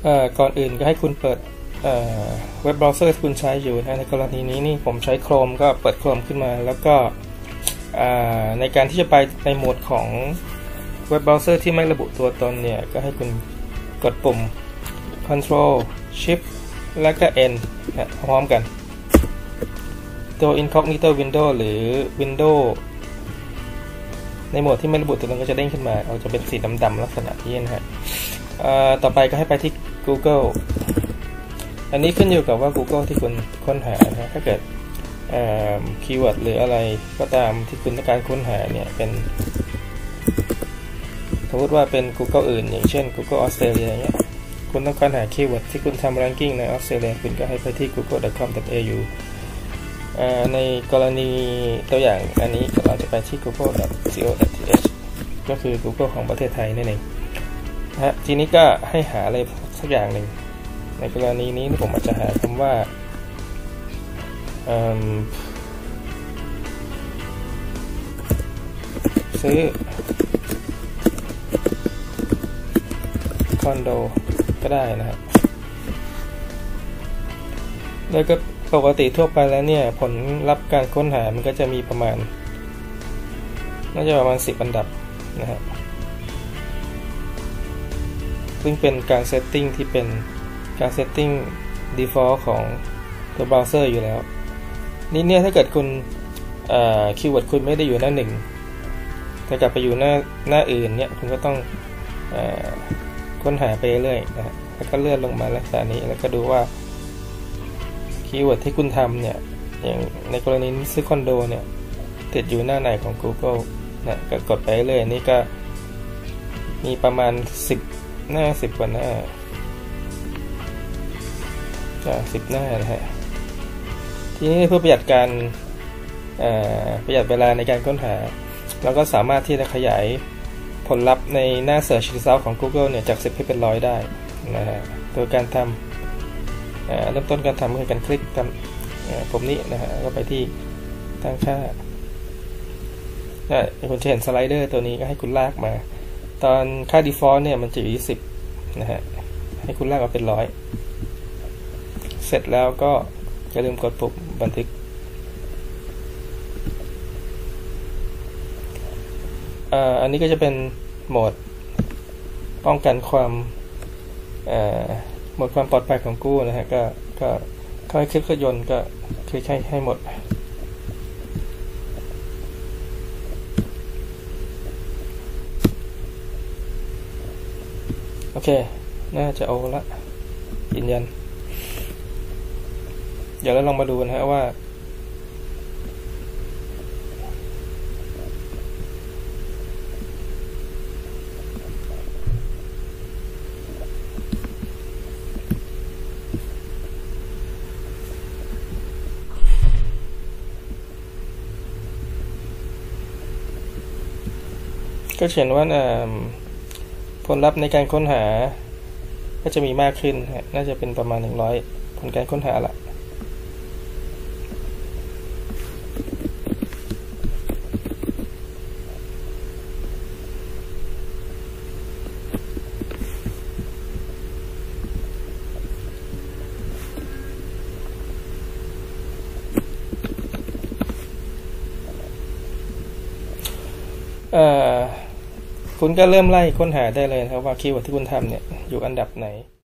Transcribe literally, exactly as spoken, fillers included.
ก่อนอื่นก็ให้คุณเปิดเว็บเบราว์เซอร์ที่คุณใช้อยู่นะในกรณีนี้นี่ผมใช้ Chrome ก็เปิด Chrome ขึ้นมาแล้วก็ในการที่จะไปในโหมดของเว็บเบราว์เซอร์ที่ไม่ระบุตัวตนเนี่ยก็ให้คุณกดปุ่ม Control Shift แล้วก็ N นะพร้อมกันตัว Incognito Window หรือ Window ในโหมดที่ไม่ระบุตัวตนก็จะเด้งขึ้นมาเอาจะเป็นสีดำๆลักษณะนี้นะฮะต่อไปก็ให้ไปที่ Google อันนี้ขึ้นอยู่กับว่า Google ที่คุณค้นหานะถ้าเกิดคีย์เวิร์ดหรืออะไรก็ตามที่คุณต้องการค้นหาเนี่ยเป็นสมมติว่าเป็น Google อื่นอย่างเช่น Google ออสเตรเลียเงี้ยคุณต้องการหาคีย์เวิร์ดที่คุณทำ ranking ในออสเตรเลียคุณก็ให้ไปที่ กูเกิล ดอท คอม ดอท เอ ยู ในกรณีตัวอย่างอันนี้เราจะไปที่ กูเกิล ดอท ซี โอ ดอท ที เอช ก็คือ Google ของประเทศไทยนั่นเองนะฮะทีนี้ก็ให้หาอะไรสักอย่างหนึ่งในกรณีนี้ผมอาจจะหาคำว่าซื้อคอนโดก็ได้นะครับแล้วก็ปกติทั่วไปแล้วเนี่ยผลลัพธ์การค้นหามันก็จะมีประมาณน่าจะประมาณสิบอันดับนะครับซึ่งเป็นการเซตติ้งที่เป็นการเซตติ้ง default ของตัวเบราว์เซอร์อยู่แล้วนี่เนี่ยถ้าเกิดคุณคีย์เวิร์ดคุณไม่ได้อยู่หน้าหนึ่งแต่กลับไปอยู่หน้าหน้าอื่นเนี่ยคุณก็ต้องค้นหาไปเรื่อยนะฮะแล้วก็เลื่อนลงมาลักษณะนี้แล้วก็ดูว่าคีย์เวิร์ดที่คุณทำเนี่ยอย่างในกรณีนี้ซื้อคอนโดเนี่ยติดอยู่หน้าไหนของ Google นะก็กดไปเรื่อยนี่ก็มีประมาณสิบหน้าสิบกว่าหน้าก็สิบหน้านะฮะทีนี้เพื่อประหยัดการประหยัดเวลาในการค้นหาเราก็สามารถที่จะขยายผลลัพธ์ในหน้า Search Result ของ Google เนี่ยจากสิบให้เป็นร้อยได้นะฮะโดยการทำเริ่มต้นการทำคือการคลิกทำผมนี้นะฮะก็ไปที่ตั้งค่าคุณจะเห็นสไลเดอร์ตัวนี้ก็ให้คุณลากมาตอนค่า default เนี่ยมันจะอยู่ที่สิบนะฮะให้คุณลากมาเป็นร้อยเสร็จแล้วก็อย่าลืมกดปุ่มบันทึกอันนี้ก็จะเป็นโหมดป้องกันความโหมดความปลอดภัยของกู้นะฮะก็ก็เข้าให้คลิปเครื่องยนต์ก็คลิกให้ให้หมดโอเคน่าจะเอาละยืนยันเดี๋ยวเราลองมาดูนะฮะว่าก็เขียนว่าผลลัพธ์ในการค้นหาก็จะมีมากขึ้นน่าจะเป็นประมาณหนึ่งร้อยผลการค้นหาละคุณก็เริ่มไล่ค้นหาได้เลยนะครับว่าคีย์เวิร์ดที่คุณทำเนี่ยอยู่อันดับไหน